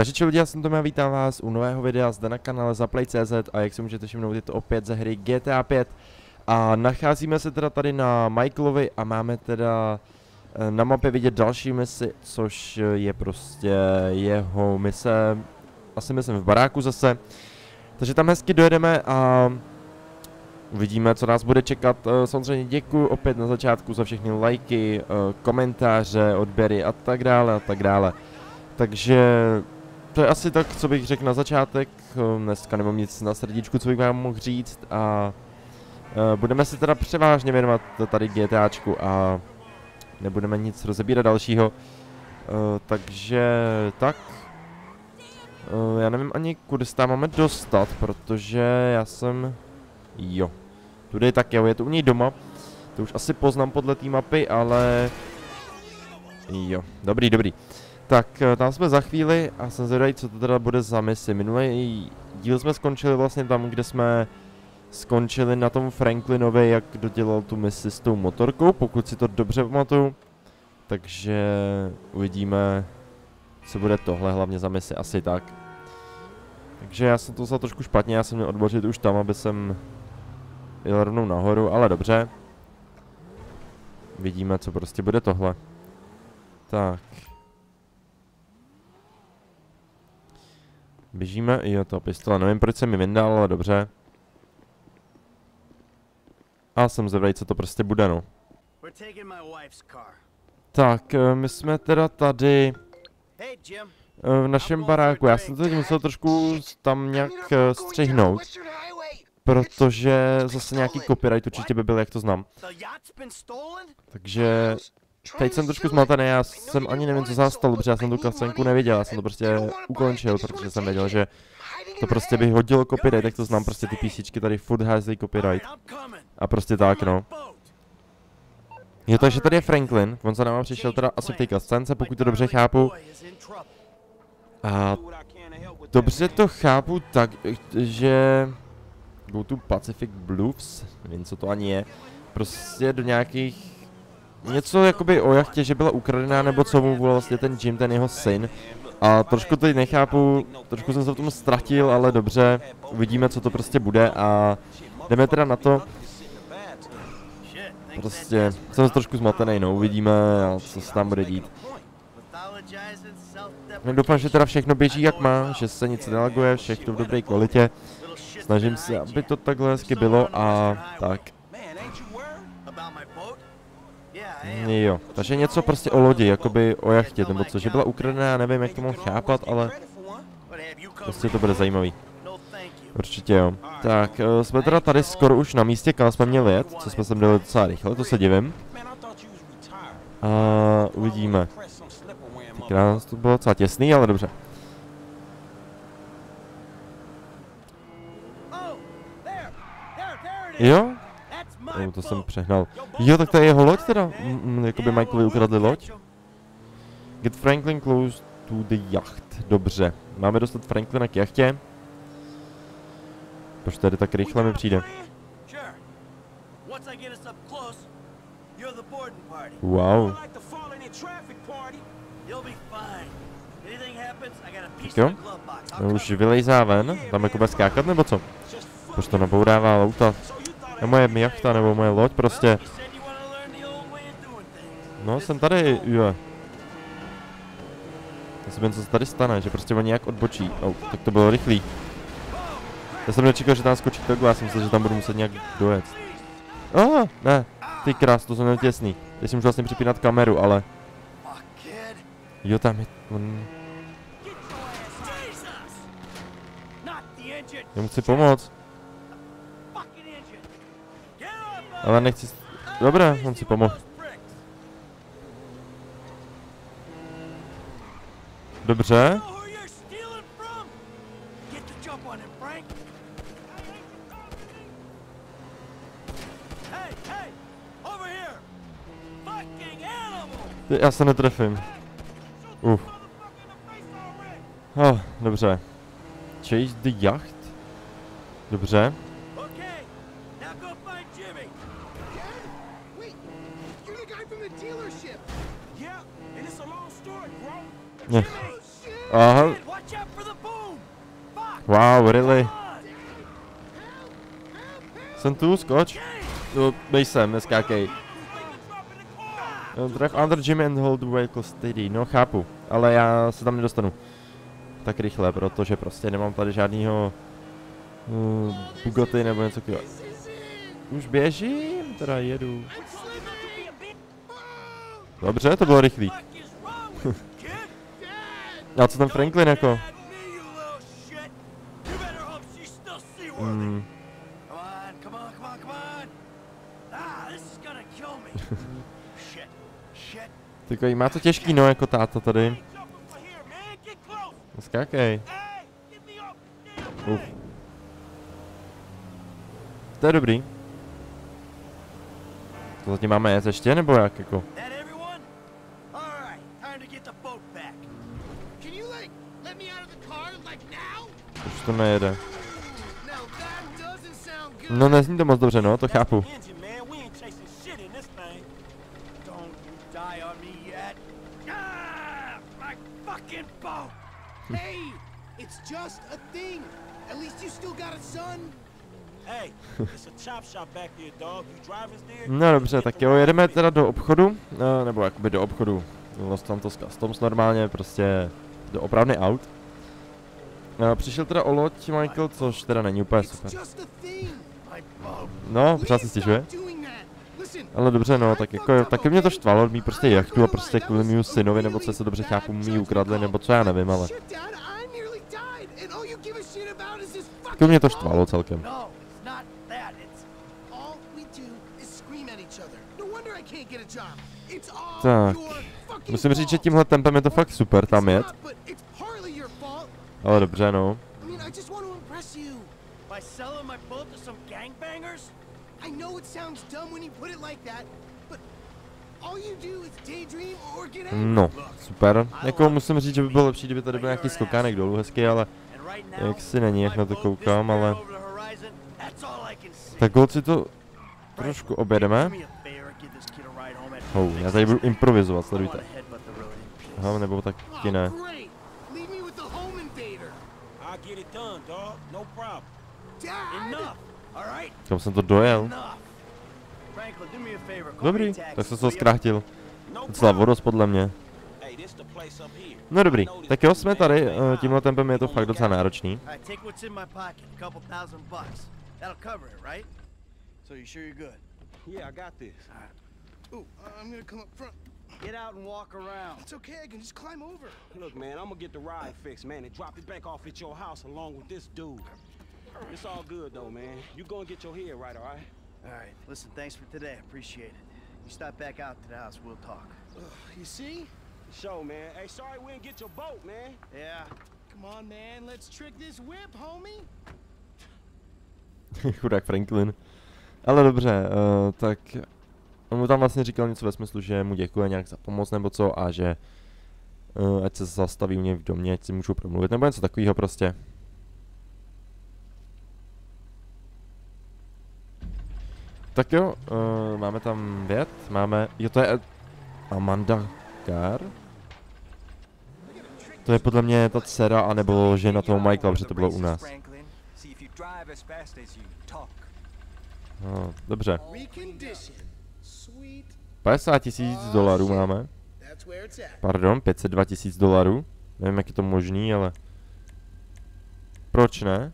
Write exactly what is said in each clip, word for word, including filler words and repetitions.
Takže čau lidi, já jsem Tomi a vítám vás u nového videa zde na kanále Zaplay tečka cé zet a jak se můžete všimnout, je to opět ze hry G T A pět. A nacházíme se teda tady na Michaelovi a máme teda na mapě vidět další misi, což je prostě jeho mise, asi myslím v baráku zase. Takže tam hezky dojedeme a uvidíme, co nás bude čekat. Samozřejmě děkuji opět na začátku za všechny lajky, komentáře, odběry a tak dále a tak dále. Takže to je asi tak, co bych řekl na začátek. Dneska nemám nic na srdíčku, co bych vám mohl říct a budeme se teda převážně věnovat tady GTAčku a nebudeme nic rozebírat dalšího. Takže tak. Já nevím ani, kudy se tam máme dostat, protože já jsem... Jo. Tudy tak jo, je to u něj doma. To už asi poznám podle té mapy, ale... Jo, dobrý, dobrý. Tak, tam jsme za chvíli a jsem zvědavý, co to teda bude za misi. Minulý díl jsme skončili vlastně tam, kde jsme skončili na tom Franklinovi, jak dodělal tu misi s tou motorkou, pokud si to dobře pamatuju. Takže uvidíme, co bude tohle hlavně za misi, asi tak. Takže já jsem to vzal trošku špatně, já jsem měl odbočit už tam, aby jsem jel rovnou nahoru, ale dobře. Vidíme, co prostě bude tohle. Tak. Běžíme, jo, to pistole, nevím, proč jsem mi vyndal, ale dobře. A jsem zvědavý, co to prostě bude, no. Tak, my jsme teda tady v našem baráku. Já jsem teď musel trošku tam nějak střihnout, protože zase nějaký copyright určitě by byl, jak to znám. Takže teď jsem trošku zmatený, já jsem ani nevím, co se stalo, protože já jsem tu cutscenku neviděl, já jsem to prostě ukončil, protože jsem věděl, že to prostě by hodilo copyright, jak to znám, prostě ty písničky tady furt házejí copyright. A prostě tak, no. Jo, takže tady je Franklin, on za náma přišel teda asi v té cutscence, pokud to dobře chápu. A dobře to chápu tak, že Go to Pacific Bluffs, nevím, co to ani je, prostě do nějakých... Něco jakoby o jachtě, že byla ukradená, nebo co mu vlastně ten Jim, ten jeho syn. A trošku to nechápu, trošku jsem se v tom ztratil, ale dobře, uvidíme, co to prostě bude a jdeme teda na to. Prostě jsem trošku zmatený, no, uvidíme, co se tam bude dít. Doufám, že teda všechno běží jak má, že se nic nelaguje, všechno v dobré kvalitě. Snažím se, aby to takhle hezky bylo a tak. Jo, takže něco prostě o lodi, jakoby o jachtě, nebo co, že byla ukradená, já nevím, jak to mohl chápat, ale prostě to bude zajímavý. Určitě jo. Tak, jsme teda tady skoro už na místě, kam jsme měli jet, co jsme sem dali docela rychle, to se divím. A uvidíme. Tenkrát to bylo docela těsný, ale dobře. Jo? Oh, to jsem přehnal. Jo, tak to je jeho loď teda? Mm, jakoby Michaelovi ukradli loď? Get Franklin close to the yacht. Dobře. Máme dostat Franklina k jachtě. Proč tady tak rychle mi přijde? Wow. Tak jo. No, už vylejzá ven. Tam jako bude skákat nebo co? Proč to nabourává lauta? Je moje jachta nebo moje loď prostě. No, jsem tady, jo. Já si vím, co se tady stane, že prostě oni nějak odbočí. Oh, tak to bylo rychlý. Já jsem nečekal, že tam skočí takhle, já jsem myslel, že tam budu muset nějak dojet. Ah, ne, ty krás, to jsem měl těsný. Teď si můžu vlastně připínat kameru, ale... Jo, tam je... On... Já mu chci pomoct. Ale nechci... Dobré, on si pomohl. Dobře. Já se netrefím. Uf. Oh, dobře. Chase the yacht? Dobře. Ne. Aha. Wow, really? Jsem tu, skoč. No, nejsem, neskákej. Drive under Jimmy and hold the vehicle steady. No, chápu, ale já se tam nedostanu tak rychle, protože prostě nemám tady žádnýho uh, Bugatti nebo něco takového. Už běžím, teda jedu. Dobře, to bylo rychlý. A co ten Franklin jako? Mm. Takový, má to těžký, no, jako táta tady. Skákej. Uf. To je dobrý. To zatím máme jet ještě, nebo jak, jako? Už to nejede. No, nezní to moc dobře, no, to chápu. No dobře, tak jo, jedeme teda do obchodu, no, nebo jakoby do obchodu Los Santos Customs normálně, prostě do opravny aut. No, přišel teda o loď Michael, což teda není úplně super. No, pořád si stěžuje. Ale dobře, no, tak jako, taky mě to štvalo, mít prostě jachtu a prostě kvůli mýmu synovi, nebo co se dobře chápu, mý ukradli, nebo co já nevím, ale... Taky mě to štvalo celkem. Tak, musím říct, že tímhle tempem je to fakt super tam jet. Ale dobře, no. No, super. Jako musím říct, že by bylo lepší, kdyby tady byl nějaký skokánek dolů, hezký, ale jak si není, jak na to koukám, ale... Tak holci to trošku objedeme. Oh, já tady budu improvizovat, sledujte. Aha, nebo taky ne. Kam jsem to dojel? Dobrý, tak jsem se to zkrátil. Docela vodost podle mě. No dobrý, tak jo, jsme tady, tímhle tempem je to fakt docela náročný. Ooh, I'm gonna come up front. Get out and walk around. It's okay, I can just climb over. Look, man, I'm gonna get the ride fixed, man, and drop it back off at your house along with this dude. It's all good, though, man. You go and get your head right, all right? All right, listen, thanks for today. Appreciate it. You stop back out to the house, we'll talk. Ugh, you see? Show, man. Hey, sorry we didn't get your boat, man. Yeah. Come on, man, let's trick this whip, homie. Chudák Franklin. Ale dobře, uh, tak... On mu tam vlastně říkal něco ve smyslu, že mu děkuje nějak za pomoc nebo co a že uh, ať se zastaví u něj v domě, ať si můžu promluvit nebo něco takového prostě. Tak jo, uh, máme tam věc, máme, jo to je Amanda Carr. To je podle mě ta dcera anebo žena toho Michaela, protože to bylo u nás. No, dobře. padesát tisíc dolarů máme. Pardon, pět set dva tisíc dolarů. Nevím, jak je to možný, ale... Proč ne?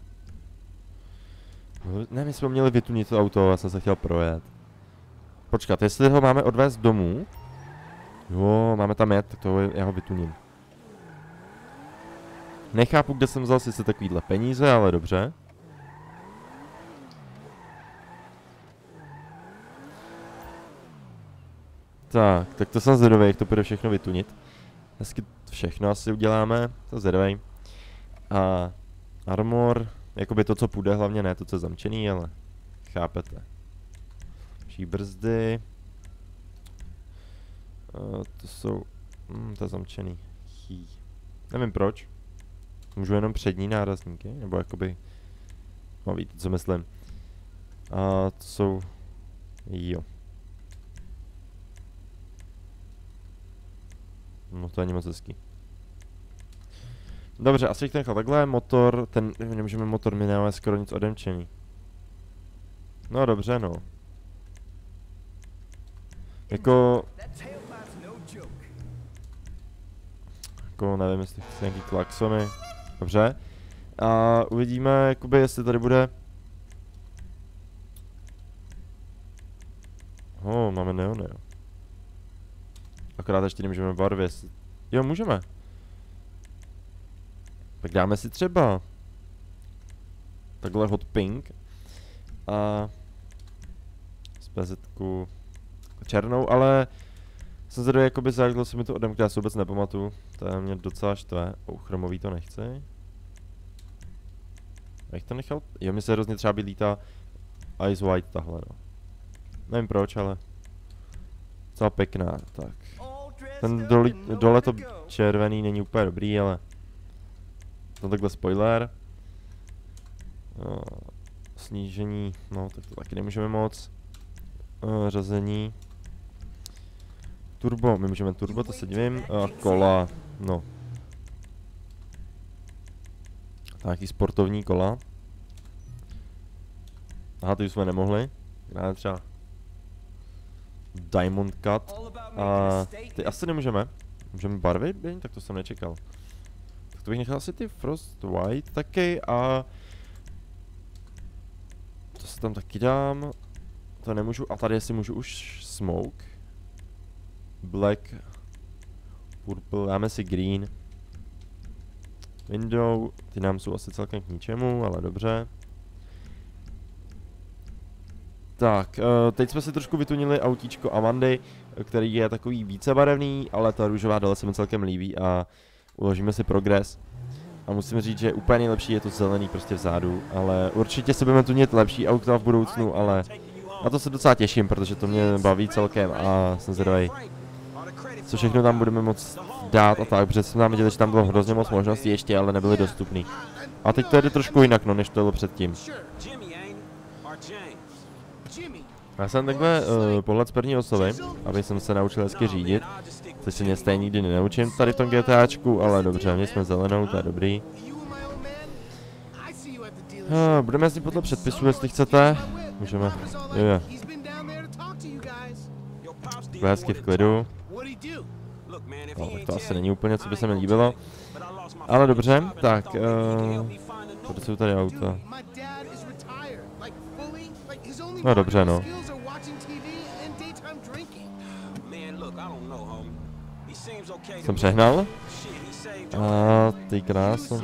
Ne, my jsme měli vytunit to auto, já jsem se chtěl projet. Počkat, jestli ho máme odvést domů... Jo, máme tam jet, tak toho já ho vytuním. Nechápu, kde jsem vzal sice takovýhle peníze, ale dobře. Tak, tak to jsem zvědavý, jak to bude všechno vytunit. Hezky všechno asi uděláme, to zvědavý. A armor, jakoby to, co půjde, hlavně ne to, co je zamčený, ale chápete. Vší brzdy. A to jsou, hm, to je zamčený. Chý. Nevím proč. Můžu jenom přední nárazníky, nebo jakoby, no víte, co myslím. A to jsou, jo. No to není moc hezký. Dobře, asi bych to nechal takhle, motor, ten, nemůžeme motor, my nemáme skoro nic odemčení. No dobře, no. Jako... Jako nevím, jestli chci nějaký klaxony. Dobře. A uvidíme, jakoby, jestli tady bude... Oh, máme neony, jo. Akorát ještě nemůžeme barvy, jestli... Jo, můžeme. Tak dáme si třeba takhle hot pink a z pezetku černou, ale jsem zde jakoby základl se mi to odemkne, já se vůbec nepamatuju, to je mě docela štve. Oh, chromový to nechci. Jak to nechal? Jo, mi se hrozně třeba líta Ice White tahle, no. Nevím proč, ale docela pěkná, tak. Ten dole, dole to červený není úplně dobrý, ale to takhle spoiler. Uh, snížení, no tak to taky nemůžeme moc. Uh, řazení. Turbo, my můžeme turbo, to se divím. Uh, kola, no. Nějaký sportovní kola. Aha, ty už jsme nemohli. Dáme třeba Diamond Cut. A ty asi nemůžeme. Můžeme barvy? Tak to jsem nečekal. Tak to bych nechal asi ty Frost White taky a... To se tam taky dám. To nemůžu, a tady si můžu už Smoke. Black. Purple, dáme si Green. Window, ty nám jsou asi celkem k ničemu, ale dobře. Tak, uh, teď jsme si trošku vytunili autíčko Amandy, který je takový vícebarevný, ale ta růžová dole se mi celkem líbí a uložíme si progres. A musím říct, že úplně nejlepší je to zelený prostě vzadu, ale určitě se budeme tunit lepší auta v budoucnu, ale na to se docela těším, protože to mě baví celkem a jsem zvědavý, co všechno tam budeme moct dát a tak, protože jsme tam viděli, že tam bylo hrozně moc možností ještě, ale nebyly dostupný. A teď to jde trošku jinak, no, než to bylo předtím. Já jsem takhle uh, pohled z první osoby, aby jsem se naučil hezky řídit, což se mě stejně nikdy nenaučím tady v tom GTAčku, ale dobře, my jsme zelenou, to je dobrý. Uh, budeme jezdit podle předpisu, jestli chcete. Můžeme, jo, jo. Hezky v klidu. No, tak to asi není úplně, co by se mi líbilo. Ale dobře, tak, uh, tady jsou tady auta. No dobře, no. Jsem přehnal. A ty krásno.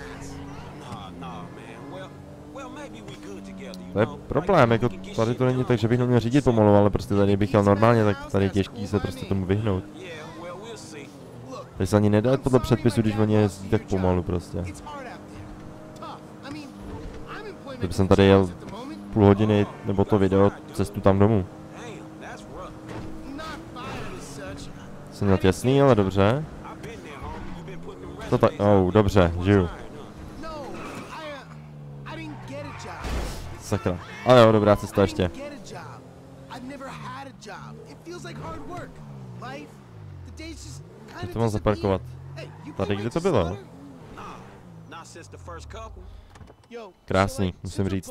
To je problém, jako tady to není tak, že bych neměl řídit pomalu, ale prostě tady bych jel normálně, tak tady je těžký se prostě tomu vyhnout. Tady se ani nedá podle předpisu, když oni jezdí tak pomalu prostě. Kdyby jsem tady jel půl hodiny, nebo to video, cestu tam domů. Jsem měl těsný, ale dobře. To tak, oh, dobře, žiju. Sakra. Ale jo, dobrá cesta ještě. Kde to mám zaparkovat? Tady, kde to bylo? Krásný, musím říct.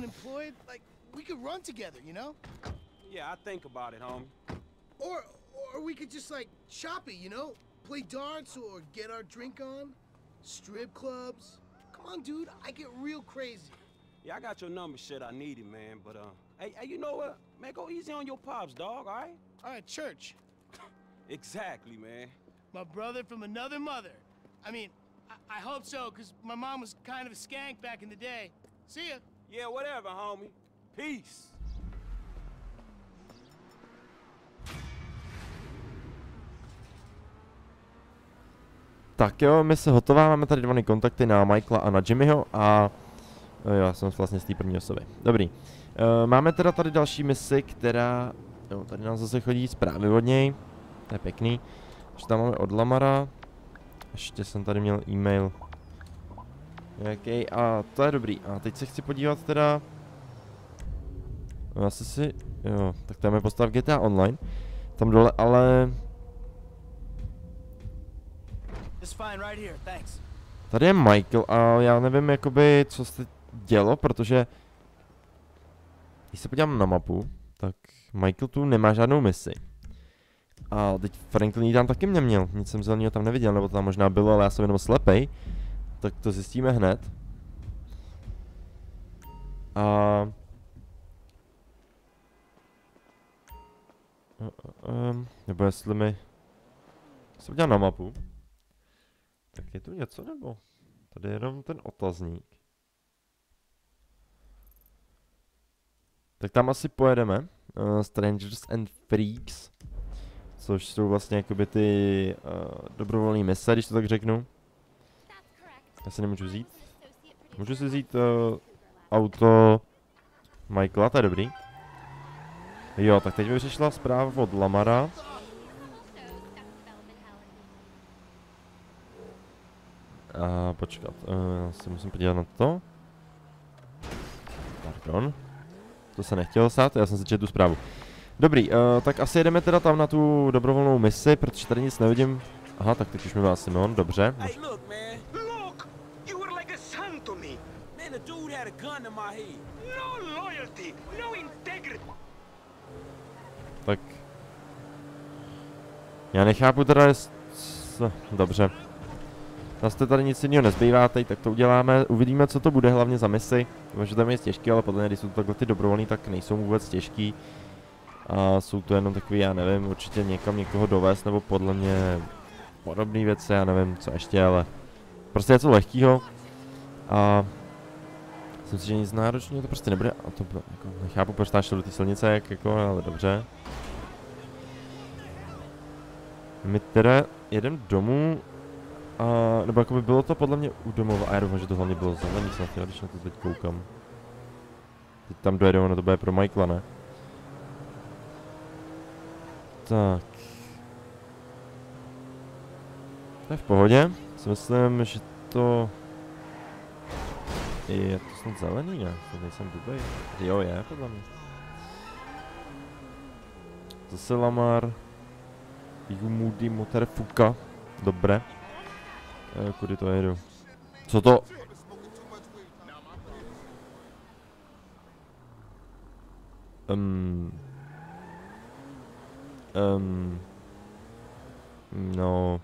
Yeah, I think about it, homie. Or, or we could just like shop it, you know? Play darts or get our drink on. Strip clubs. Come on, dude, I get real crazy. Yeah, I got your number, shit. I need it, man. But uh, hey, hey, you know what? Man, go easy on your pops, dog. All right? All right, church. Exactly, man. My brother from another mother. I mean, I, I hope so, cause my mom was kind of a skank back in the day. See ya. Yeah, whatever, homie. Peace. Tak jo, mise hotová, máme tady dva kontakty na Michaela a na Jimmyho a jo, já jsem vlastně z té první osoby. Dobrý. Uh, máme teda tady další misi, která, jo, tady nám zase chodí zprávy od něj, to je pěkný. Ještě tam máme od Lamara, ještě jsem tady měl e-mail. Jaký, a to je dobrý. A teď se chci podívat teda, no, asi si, jo, tak tam je postav G T A Online, tam dole, ale... Tady je Michael a já nevím jakoby, co se dělo, protože když se podívám na mapu, tak Michael tu nemá žádnou misi. A teď Franklin ji tam taky neměl, nic jsem zeleného tam neviděl, nebo to tam možná bylo, ale já jsem jenom slepej. Tak to zjistíme hned. A... Um, nebo jestli mi... Se podívám na mapu. Tak je tu něco nebo? Tady je jenom ten otazník. Tak tam asi pojedeme. Uh, Strangers and Freaks. Což jsou vlastně jakoby ty uh, dobrovolné mise, když to tak řeknu. Já si nemůžu vzít. Můžu si vzít uh, auto Michaela, to je dobrý. Jo, tak teď mi přišla zpráva od Lamara. A počkat, uh, já si musím podívat na to. Pardon. To se nechtělo sát, já jsem si četl tu zprávu. Dobrý, uh, tak asi jedeme teda tam na tu dobrovolnou misi, protože tady nic nevidím. Aha, tak teď už mi má Simon, dobře. Hey, look, man. Look, you were like a son to me. Man, the dude had a gun in my head. No loyalty, no integrity. Tak. Já nechápu teda, jest... Dobře. Zase tady nic jiného nezbývá, teď tak to uděláme, uvidíme, co to bude hlavně za misi. Může to být těžký, ale podle mě, když jsou to takhle ty dobrovolný, tak nejsou vůbec těžký. A jsou to jenom takový, já nevím, určitě někam někoho dovést, nebo podle mě podobné věci, já nevím, co ještě, ale prostě něco lehkýho. A myslím si, že nic náročného to prostě nebude, a to bylo, jako, nechápu, proč tam šlo do té silnice, jak jako, ale dobře. My teda jedeme domů. A, nebo jako by bylo to podle mě u domova, a já doufám, že to hlavně bylo zelený snad, když na to teď koukám. Teď tam dojedeme, no to bude pro Michaela, ne? Tak. To je v pohodě, si myslím, že to... Je to snad zelený, ne? To nejsem blbej. Jo, je, podle mě. Zase Lamar. Moody Motorfuka. Dobré. E, kudy to jedu? Co to? Um. Um. No.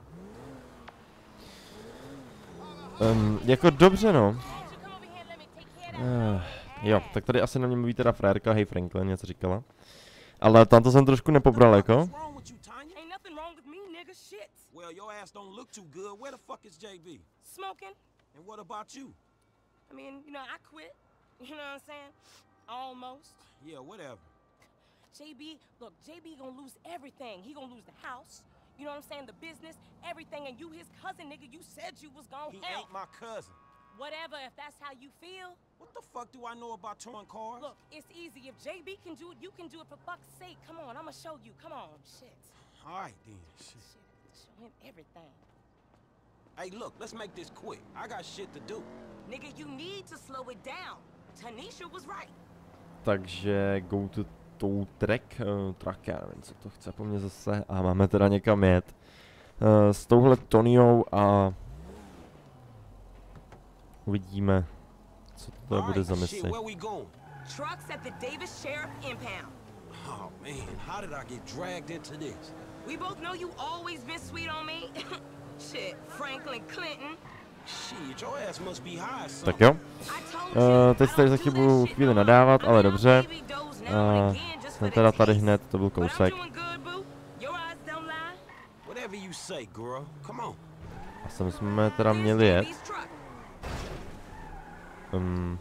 Um, jako dobře, no. Uh, jo, tak tady asi na mě mluví teda frérka, hej Franklin, něco říkala. Ale tam to jsem trošku nepobral, jako. Well, your ass don't look too good. Where the fuck is J B? Smoking. And what about you? I mean, you know, I quit. You know what I'm saying? Almost. Yeah, whatever. J B, look, J B gonna lose everything. He gonna lose the house. You know what I'm saying? The business, everything. And you his cousin, nigga. You said you was gonna He help. ain't my cousin. Whatever, if that's how you feel. What the fuck do I know about towing cars? Look, it's easy. If J B can do it, you can do it, for fuck's sake. Come on, I'ma show you. Come on. Shit. All right, then. Shit. Shit. Show him everything. Hey, look, let's make this quick. I got shit to do. Nigga, you need to slow it down. Tanisha was right. Takže go to tow track, uh, track, já nevím, co to chce po mně zase. A máme teda někam jet. Uh, s touhle Tonyou a uvidíme, co to All bude right, za shit, misi. where we going? Trucks at the Davis Sheriff Impound. Oh, man, how did I get dragged into this? We both know you always been sweet on me. Shit, Franklin Clinton. Shit, your ass must be high, son. Tak jo. Uh, teď tady za chybu chvíli nadávat, ale dobře. Uh, ten teda tady hned, to byl kousek. Whatever you say, girl. Come on. A sem jsme teda měli jet. Um,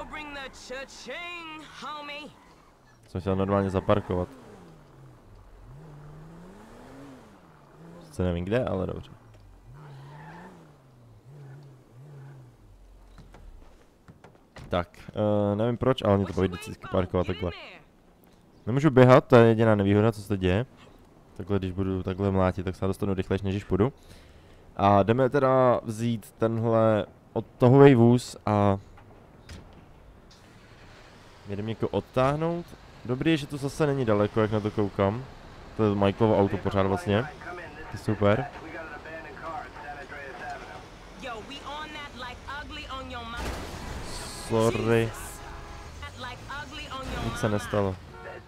jsem chtěl normálně zaparkovat. Sice nevím kde, ale dobře. Tak, uh, nevím proč, ale mě to baví vždycky parkovat takhle. Nemůžu běhat, to je jediná nevýhoda, co se děje. Takhle, když budu takhle mlátit, tak se dostanu rychlejš, než když půjdu. A jdeme teda vzít tenhle odtahový vůz a jedeme někoho odtáhnout. Dobrý je, že to zase není daleko, jak na to koukám. To je Michaelovo auto pořád vlastně. To je super. Sorry. Nic se nestalo.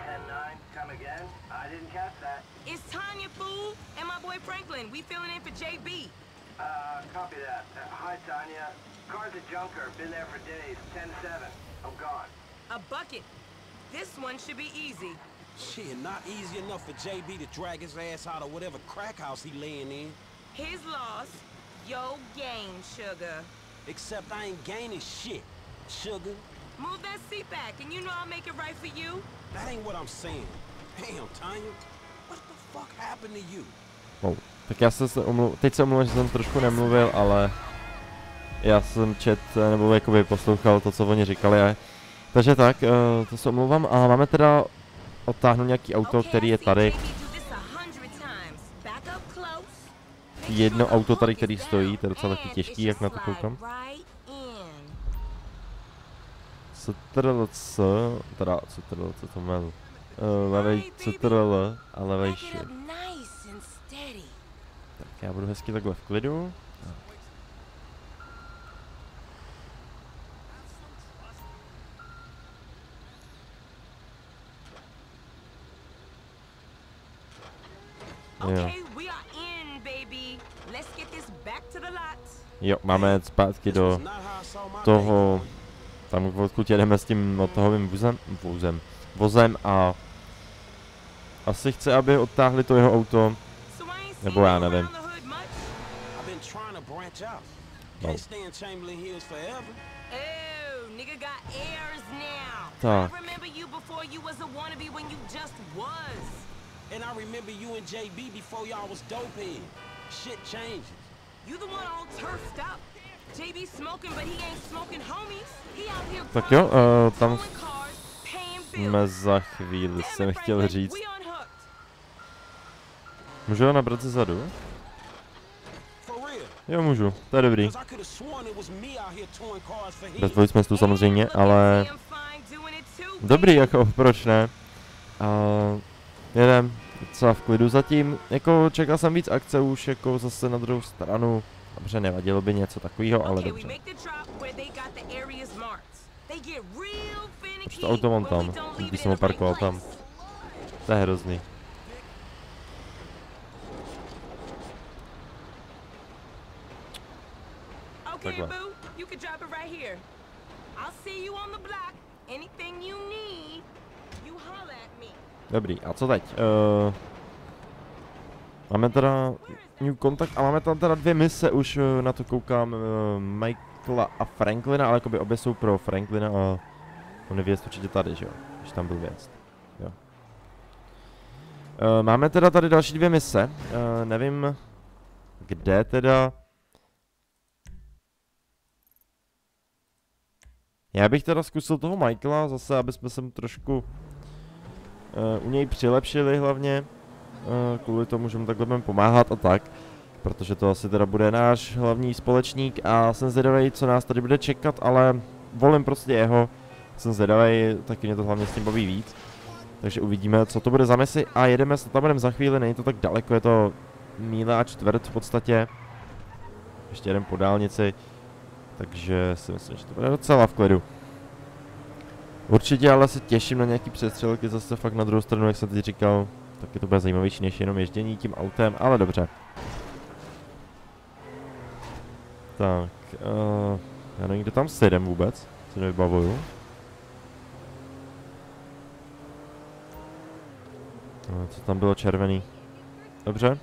It's Tanya, fool, and my boy Franklin. We filling in for J B. Uh, copy that. Uh, hi, Tanya. Car's a junker. Been there for days. ten seven. I'm gone. A bucket. This one should be easy. Shit, not easy enough for J B to drag his ass out of whatever crack house he laying in. His loss, your gain, sugar. Except I ain't gaining shit, sugar. Move that seat back, and you know I'll make it right for you. That ain't what I'm saying. Damn, Tanya. What the fuck happened to you? Oh, tak já se omlu... teď se omluvím, že jsem trošku nemluvil, ale já jsem čet, nebo jakoby poslouchal to, co oni říkali. Takže tak, to se omlouvám a máme teda odtáhnout nějaký auto, který je tady. Jedno auto tady, který stojí, to je docela taky těžký, jak na to koukám. C T R L C, teda C T R L C to měl. Levej C T R L a levej shift. Tak já budu hezky takhle v klidu. Jo. Jo, máme jet zpátky do toho, tam odkud jedeme s tím odtahovým vozem, vozem, vozem a asi chce, aby odtáhli to jeho auto, nebo já nevím. No. Tak. And I remember you and J B before y'all was dopehead. Shit changes. You the one all turfed up. J B smoking, but he ain't smoking homies. He out here. Tak jo, uh, tam jsme za chvíli, jsem chtěl říct. Můžu ho nabrat ze zadu? Jo, můžu, to je dobrý. Bez jsme tu samozřejmě, ale dobrý, jako proč ne? Uh, jedem docela v klidu zatím, jako čekal jsem víc akce už, jako zase na druhou stranu, dobře, nevadilo by něco takového, ale dobře. Už to auto mám tam, když jsem ho parkoval tam, to je hrozný. Takhle. Dobrý, a co teď? Uh, máme teda new kontakt a máme tam teda dvě mise, už uh, na to koukám, uh, Michaela a Franklina, ale jakoby obě jsou pro Franklina a on je věc určitě tady, že jo, když tam byl věc. Jo. Uh, máme teda tady další dvě mise, uh, nevím, kde teda. Já bych teda zkusil toho Michaela zase, aby jsme sem trošku Uh, u něj přilepšili hlavně, uh, kvůli tomu, že mu takhle budeme pomáhat a tak, protože to asi teda bude náš hlavní společník a jsem zvědavej, co nás tady bude čekat, ale volím prostě jeho, jsem zvědavej, taky mě to hlavně s tím baví víc, takže uvidíme, co to bude za misi a jedeme se tam budeme za chvíli, není to tak daleko, je to míle a čtvrt v podstatě, ještě jeden po dálnici, takže si myslím, že to bude docela v klidu. Určitě ale se těším na nějaký přestřelky zase fakt na druhou stranu, jak jsem teď říkal, taky to bude zajímavější než jenom ježdění tím autem, ale dobře. Tak, uh, já nevím, kde tam sedem vůbec, si nevybavuju. No, co tam bylo červený? Dobře.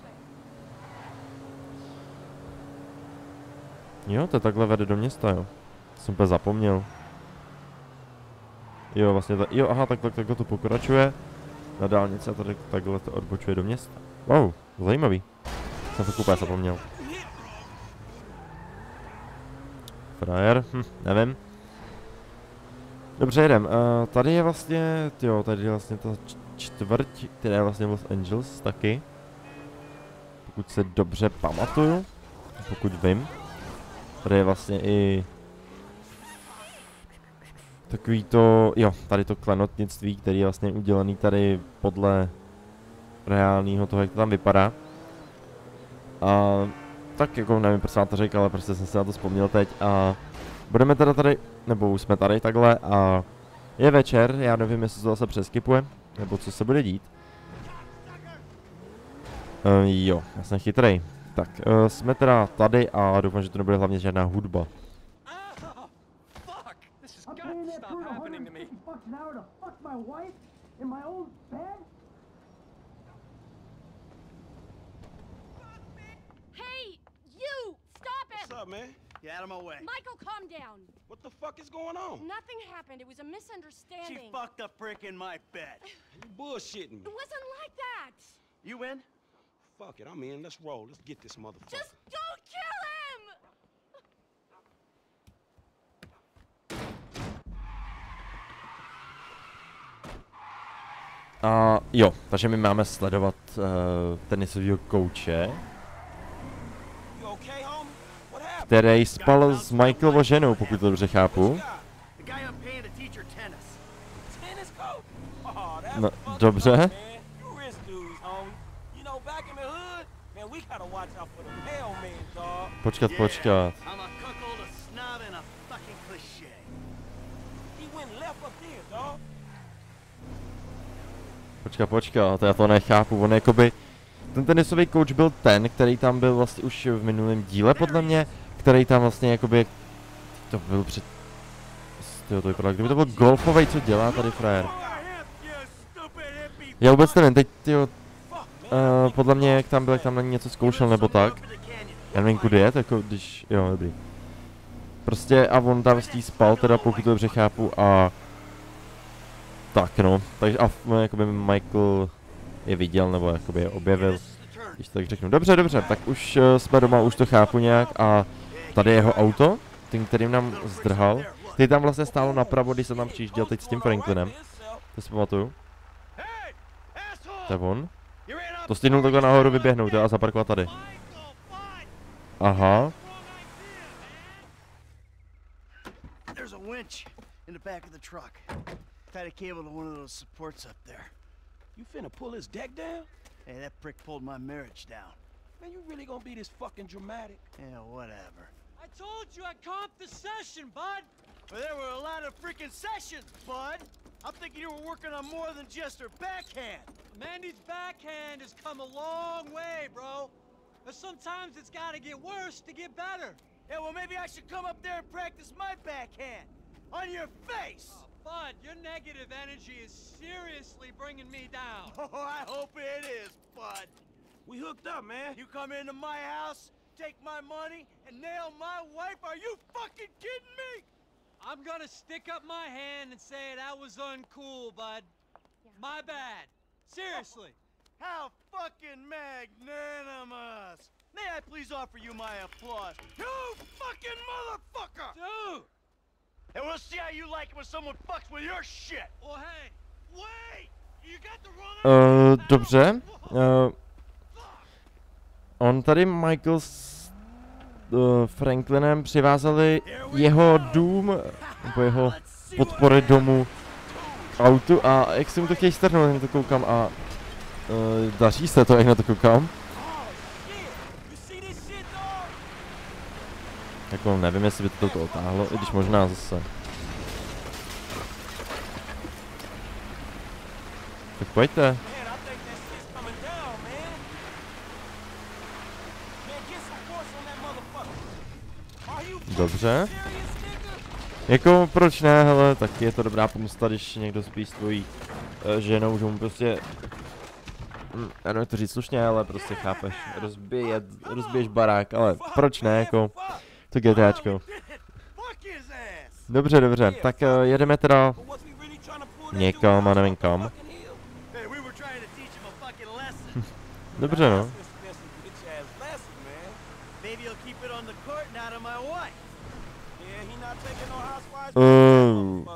Jo, to takhle vede do města, jo. Jsem úplně zapomněl. Jo, vlastně ta, jo, aha, takhle, takhle to pokračuje na dálnici a tady takhle to odbočuje do města. Wow, zajímavý. Jsem to úplně zapomněl. Frajer, hm, nevím. Dobře, jedem. Uh, tady je vlastně, jo, tady je vlastně ta čtvrť, která je vlastně Los Angeles taky. Pokud se dobře pamatuju, pokud vím. Tady je vlastně i takový to, jo, tady to klenotnictví, který je vlastně udělaný tady podle reálního toho, jak to tam vypadá. A tak jako nevím, proč jsem to řekl, ale prostě jsem se na to vzpomněl teď a Budeme teda tady, nebo už jsme tady takhle a je večer, já nevím, jestli to zase přeskypuje, nebo co se bude dít. Uh, jo, já jsem chytrej. Tak, uh, jsme teda tady a doufám, že to nebude hlavně žádná hudba. Hey, you! Stop it! What's up, man? Get out of my way. Michael, calm down. What the fuck is going on? Nothing happened. It was a misunderstanding. She fucked a prick in my bed. You bullshitting me. It wasn't like that. You in? Fuck it, I'm in. Let's roll. Let's get this motherfucker. Just don't kill him! A jo, takže my máme sledovat uh, tenisového kouče, You okay, homie? What happened? který spal s Michaelovou ženou, pokud to dobře chápu. The guy I'm paying to teach her tennis. Tennis coach? Oh, that's No, fucked dobře. up, man. You rich dudes, homie. You know, back in the hood, man, we gotta watch out for the mailman, dog. Počkat, počkat. I'm a cuckold, a snob, and a fucking cliché. He went left up there, dog. Počkat, počkat, já to nechápu, on jakoby... Ten tenisový coach byl ten, který tam byl vlastně už v minulém díle, podle mě, který tam vlastně jakoby... To byl před... Tyjo, to vypadalo, kdyby to byl golfovej, co dělá tady frajer. Já vůbec nevím, teď tyjo... Uh, podle mě, jak tam byl, jak tam na ní něco zkoušel nebo tak. Já nevím, kudy je, jako když... Jo, dobrý. Prostě a on tam s tí spal, teda pokud to dobře chápu a... Tak no, takže a jakoby Michael je viděl, nebo jakoby je objevil, když tak řeknu. Dobře, dobře, tak už uh, jsme doma, už to chápu nějak a tady je jeho auto, tím, kterým nám zdrhal. Ty tam vlastně stálo napravo, když jsem tam přijížděl teď s tím Franklinem, to si pamatuju. To je on. To stihnul takhle nahoru vyběhnout a zaparkovat tady. Aha. There's a winch in the back of the truck. Tied a cable to one of those supports up there. You finna pull his deck down? Hey, that prick pulled my marriage down. Man, you really gonna be this fucking dramatic? Yeah, whatever. I told you I'd comp the session, bud! Well, there were a lot of freaking sessions, bud! I'm thinking you were working on more than just her backhand! Mandy's backhand has come a long way, bro. But sometimes it's gotta get worse to get better. Yeah, well, maybe I should come up there and practice my backhand! On your face! Oh, bud, your negative energy is seriously bringing me down. Oh, I hope it is, bud! We hooked up, man. You come into my house, take my money, and nail my wife? Are you fucking kidding me? I'm gonna stick up my hand and say that was uncool, bud. My bad. Seriously. How fucking magnanimous! May I please offer you my applause? You fucking motherfucker! Dude! And we'll see how you like it when someone fucks with your shit! Well, hey, wait! You got the wrong Uh, dobře. Uh, on tady Michael s uh, Franklinem přivázali jeho dům, nebo jeho podpory domu k autu a jak si mu to chtějí strhnout, jak na to koukám a uh, daří se to, jak na to koukám. Jako nevím, jestli by to to otáhlo, i když možná zase. Tak pojďte. Dobře. Jako proč ne, hele, tak je to dobrá pomsta, když někdo spí s tvojí uh, ženou, že mu prostě... Hm, já nevím, jak to říct slušně, ale prostě chápeš, rozbije, rozbiješ barák, ale proč ne, jako... To GTAčko. Dobře, dobře, tak uh, jedeme teda někam a nevím kam. Dobře, no. Uh,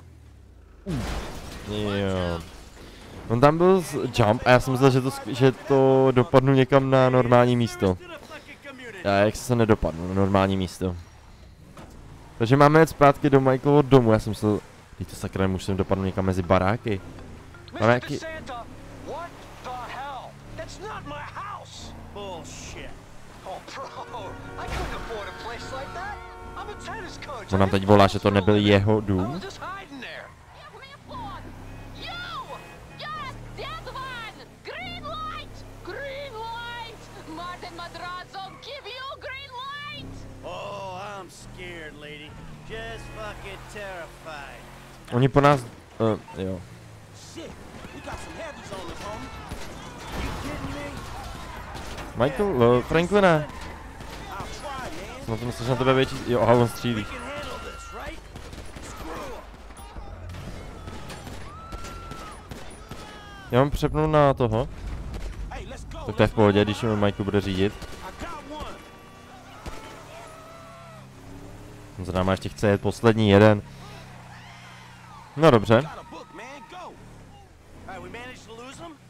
jo. On tam byl jump a já jsem myslel, že to, že to dopadnu někam na normální místo. A jak se nedopadnu na normální místo. Takže máme jet zpátky do Michaelovo domu, já jsem myslel, teď to sakra nemůžu dopadnout někam mezi baráky. Máme jaký... Bullshit. Oh, bro, I couldn't afford a place like that. I'm a tennis coach. On nám teď volá, že to nebyl jeho dům. Just hiding there. You! Yes, that one! Green light! Green light! Martin Madrazo, give you green light! Oh, I'm scared, lady. Just fucking terrified. Oni po nás, uh, jo. Shit, we got some heavies on us, homie. You kidding me? Michael, uh, Frankline. I'll try, man. Jsem na to myslel, že na tebe větší, jo, aha, on střílí. We can handle this, right? Screw 'em. Já mám přepnout na toho, Hey, let's go. tak to je v pohodě, když mi Michael bude řídit. I got one. On za náma ještě chce jet poslední jeden. No dobře. Got a book, man. Go. All right, we managed to lose him?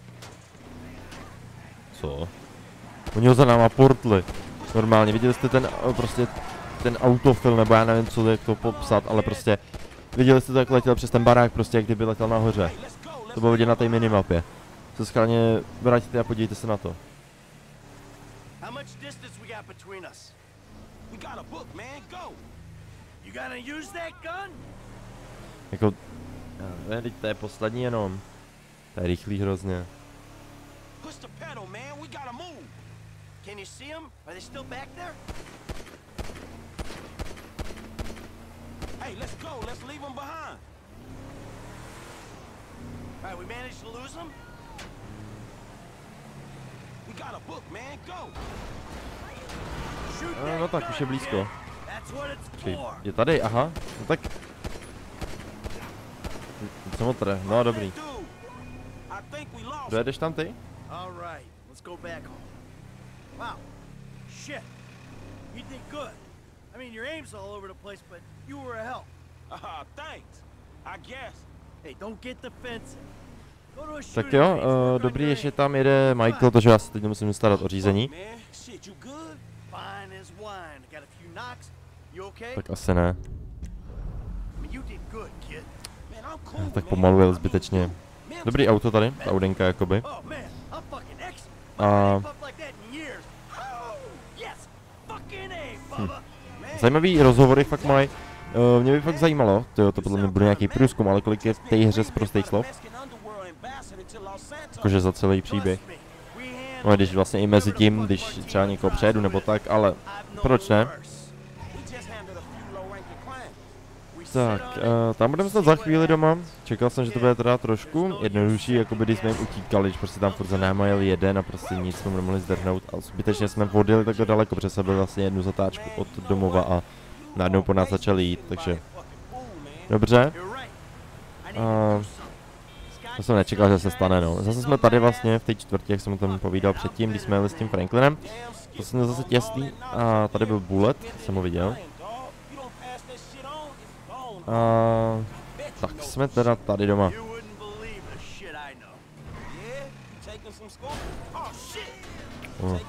Co? Oni ho za náma portli. Normálně, viděli jste ten, eh, prostě, ten autofil, nebo já nevím, co jak to popsat, ale prostě, viděli jste to, jak letěl přes ten barák, prostě, jak kdyby letěl nahoře. Let's go. Let's To bylo vidět na té minimapě. Se schválně vrátíte a podívejte se na to. How much distance we got between us? We got a book, man. Go. You gonna use that gun? Jako, já nevím, teď to je poslední jenom. To je rychlý hrozně. Push the pedal, man. We gotta move. Can you see them? Are they still back there? Hey, let's go. Let's leave them behind. All right, we managed to lose them? We got a book, man. Go. Shoot No, that no tak, už je gun, blízko. kid. That's what it's Počkej, for. je tady, aha. No tak. Co motre, no dobrý. Dude, I think we lost. Dojedeš tam ty? All right, let's go back home. Wow. Shit. You did good. I mean, your aim's all over the place, but you were a help. Ah, thanks. I guess. Hey, don't get defensive. Go to a Tak shooting jo, range, uh, work on dobrý, your ještě aim. tam jede Michael, takže já se teď nemusím starat o řízení. Man, shit, you good? Fine as wine. Got a few knocks. You okay? Tak asi ne. I mean, you did good, kid. Man, I'm cool, Tak man. pomalu I jel mean, zbytečně. man, Dobrý auto tady, ta Audenka jakoby. Oh man, I'm fucking excellent. A I pumped like that in years. Oh, yes. Fucking A, Bubba. zajímavý rozhovory fakt mají. Uh, mě by fakt zajímalo, to, to podle mě bude nějaký průzkum, ale kolik je v té hře z prostých slov. Jakože za celý příběh. No když vlastně i mezi tím, když třeba někoho přejedu nebo tak, ale proč ne? Tak, uh, tam budeme snad za chvíli doma. Čekal jsem, že to bude teda trošku jednodušší, jako by když jsme jim utíkali, když prostě tam furt za náma jel jeden a prostě nic jsme nemohli zdrhnout. A zbytečně jsme odjeli takhle daleko, protože jsme byli vlastně jednu zatáčku od domova a najednou po nás začali jít, takže dobře. Uh, to jsem nečekal, že se stane, no. Zase jsme tady vlastně v té čtvrtě, jak jsem o tom povídal předtím, když jsme jeli s tím Franklinem. To jsem zase těsný a tady byl Bullet, jsem ho viděl. A tak jsme teda tady doma. Oh.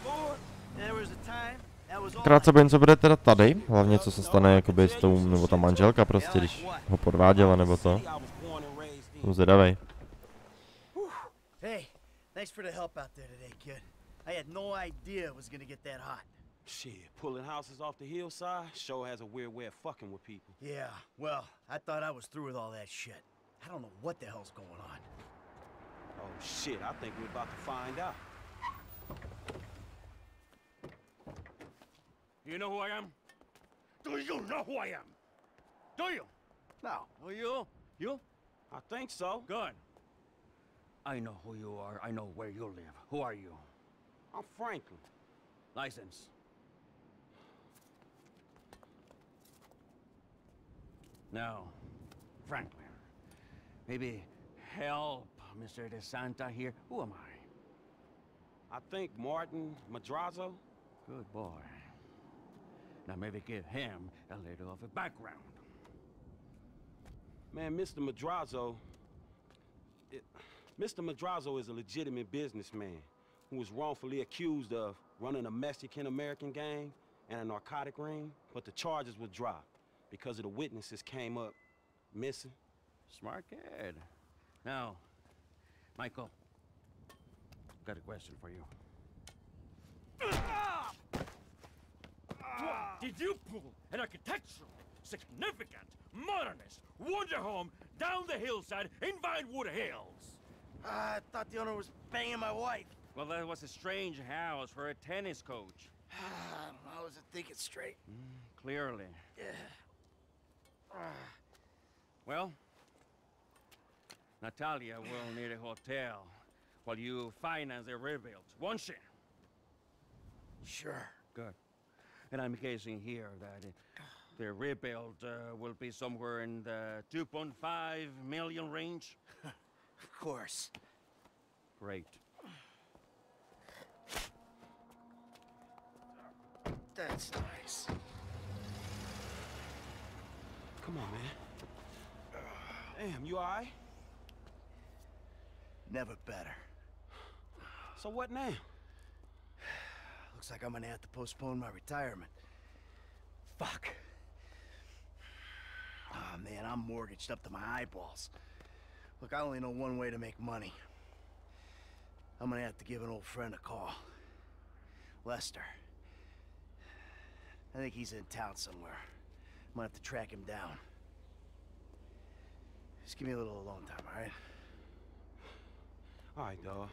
Krátce bude, co bude teda tady, hlavně co se stane jakoby s tou, nebo ta manželka prostě, když ho podváděla, nebo to. Jsem zvědavej. Hey, thanks for the help out there today, kid. I had no idea it was gonna get that hot. Shit, pulling houses off the hillside sure has a weird way of fucking with people. Yeah, well, I thought I was through with all that shit. I don't know what the hell's going on. Oh shit, I think we're about to find out. You know who I am? Do you know who I am? Do you? No. Oh, you? You? I think so. Good. I know who you are. I know where you live. Who are you? I'm Franklin. License. Now, Franklin, maybe help Mister DeSanta here. Who am I? I think Martin Madrazo. Good boy. Now maybe give him a little of a background. Man, Mister Madrazo, it, Mister Madrazo is a legitimate businessman who was wrongfully accused of running a Mexican-American gang and a narcotic ring, but the charges were dropped because of the witnesses came up missing. Smart kid. Now, Michael, got a question for you. What did you pull an architectural significant, modernist wonder home down the hillside in Vinewood Hills. Uh, I thought the owner was banging my wife. Well, that was a strange house for a tennis coach. I wasn't thinking straight. Mm, clearly. Yeah. Well, Natalia will need a hotel while you finance the rebuild, won't she? Sure. Good. And I'm guessing here that uh, the rebuild uh, will be somewhere in the two point five million range. Of course. Great. That's nice. Come on, man. Damn, you all right? Never better. So what now? Looks like I'm gonna have to postpone my retirement. Fuck. Oh man, I'm mortgaged up to my eyeballs. Look, I only know one way to make money. I'm gonna have to give an old friend a call. Lester. I think he's in town somewhere. I'm gonna have to track him down. Just give me a little alone time, alright? Alright, dawg.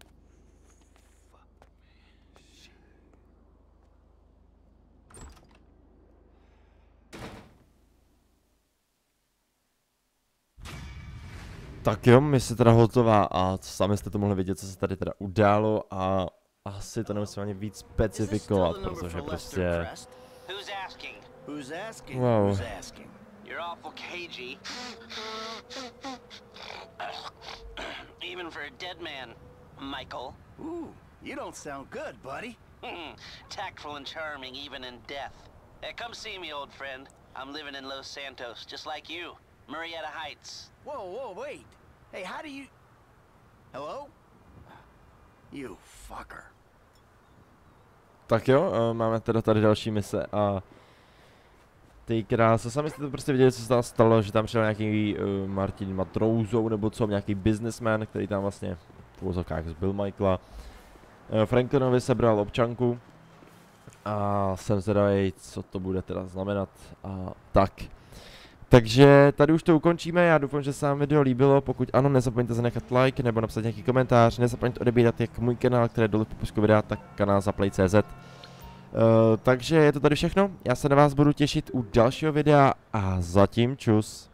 Tak jo, mise teda hotová a sami jste to mohli vidět, co se tady teda událo a asi to nemusím ani víc specifikovat, protože prostě... Who's asking? Who's asking? Wow. Who's asking? You're awful cagey. Even for a dead man, Michael. Ooh, you don't sound good, buddy. Tactful and charming even in death. Hey, come see me, old friend. I'm living in Los Santos, just like you. Marietta Heights. Whoa, whoa, wait. Hey, how do you... Hello? You fucker. Tak jo, máme teda tady další mise a... Ty krása, sami jste to prostě viděli, co se tam stalo, že tam přijel nějaký uh, Martin Matrouzou nebo co, nějaký businessman, který tam vlastně v uvozovkách zbyl Michaela. Uh, Franklinovi sebral občanku a jsem zvědavý, co to bude teda znamenat a tak. Takže tady už to ukončíme, já doufám, že se vám video líbilo, pokud ano, nezapomeňte zanechat like nebo napsat nějaký komentář, nezapomeňte odebírat jak můj kanál, který je dole v popisku videa, tak kanál Zaplay tečka cé zet. Uh, takže je to tady všechno, já se na vás budu těšit u dalšího videa a zatím čus.